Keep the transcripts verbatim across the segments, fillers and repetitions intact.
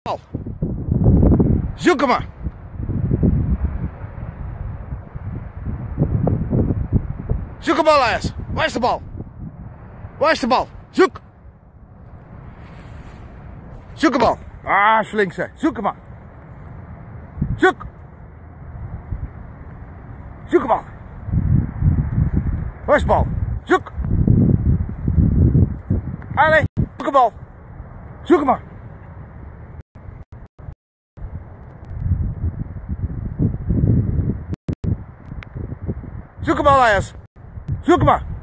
Bal. Zoek hem maar. Zoek de bal, Ayas. Waar is de bal? Waar is de bal? Zoek. Zoek de bal. Ah, is flink zeg. Zoek hem maar. Zoek. Zoek de bal. Waar is de bal? Zoek. Allee, zoek de bal. Zoek hem maar. Zoek hem al, Ayas. Zoek hem maar.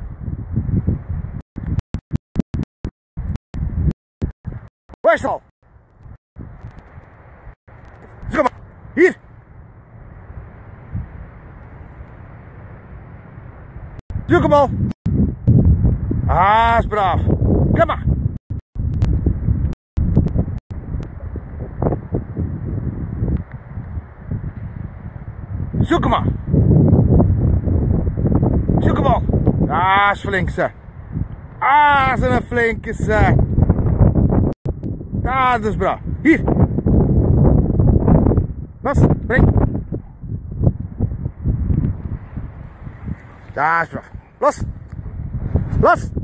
Waar is de bal? Zoek hem maar. Hier. Zoek hem al. Ah, is braaf. Kom maar. Zoek hem maar. Zoek hem al. Ah, is flink zeg. Ah, is een flinke zeg. Ah, dat is braaf. Hier. Los, breng. Daar is braaf. Los. Los.